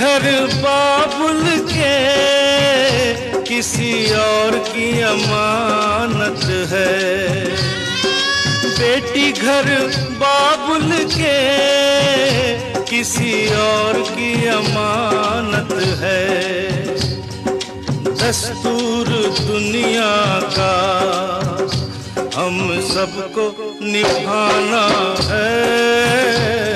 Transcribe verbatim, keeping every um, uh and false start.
घर बाबुल के किसी और की अमानत है। बेटी घर बाबुल के किसी और की अमानत है। दस्तूर दुनिया का हम सबको निभाना है।